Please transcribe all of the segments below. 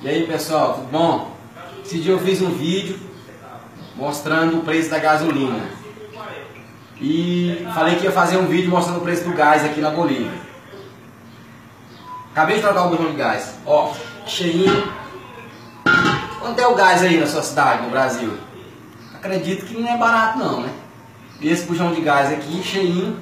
E aí pessoal, tudo bom? Esse dia eu fiz um vídeo mostrando o preço da gasolina e falei que ia fazer um vídeo mostrando o preço do gás aqui na Bolívia. Acabei de trocar o bujão de gás, ó, cheinho. Quanto é o gás aí na sua cidade, no Brasil? Acredito que não é barato não, né? E esse bujão de gás aqui, cheinho,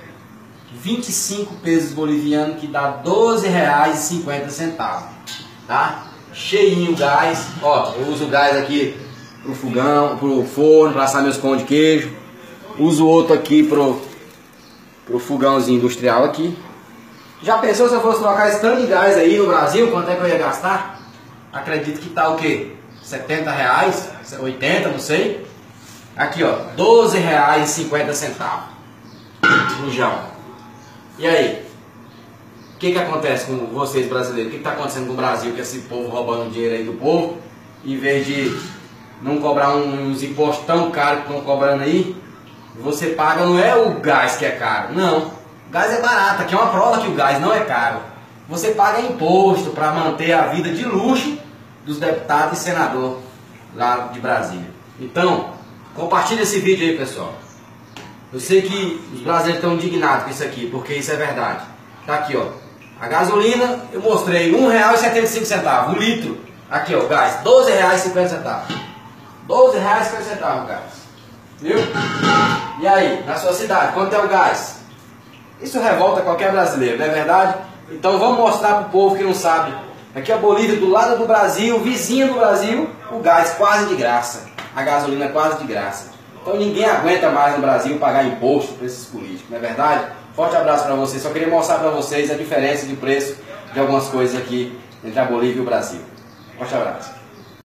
25 pesos bolivianos, que dá R$12,50, tá? Cheinho o gás, ó, eu uso o gás aqui pro fogão, pro forno, para assar meus pão de queijo. Uso outro aqui pro fogãozinho industrial aqui. Já pensou se eu fosse trocar esse tanto de gás aí no Brasil, quanto é que eu ia gastar? Acredito que tá o quê? R$70, 80, não sei. Aqui ó, R$12,50 bujão. E aí? O que acontece com vocês brasileiros? O que está acontecendo com o Brasil? Que esse povo roubando dinheiro aí do povo, em vez de não cobrar uns impostos tão caros que estão cobrando aí, você paga, não é o gás que é caro, não. O gás é barato, aqui é uma prova que o gás não é caro. Você paga imposto para manter a vida de luxo dos deputados e senadores lá de Brasília. Então, compartilha esse vídeo aí, pessoal. Eu sei que os brasileiros estão indignados com isso aqui, porque isso é verdade. Tá aqui, ó. A gasolina, eu mostrei R$1,75 o litro. Aqui, ó, o gás, R$12,50. R$12,50 o gás. Viu? E aí, na sua cidade, quanto é o gás? Isso revolta qualquer brasileiro, não é verdade? Então vamos mostrar para o povo que não sabe. Aqui a Bolívia, do lado do Brasil, vizinha do Brasil, o gás quase de graça. A gasolina quase de graça. Então ninguém aguenta mais no Brasil pagar imposto para esses políticos, não é verdade? Forte abraço para vocês. Só queria mostrar para vocês a diferença de preço de algumas coisas aqui entre a Bolívia e o Brasil. Forte abraço.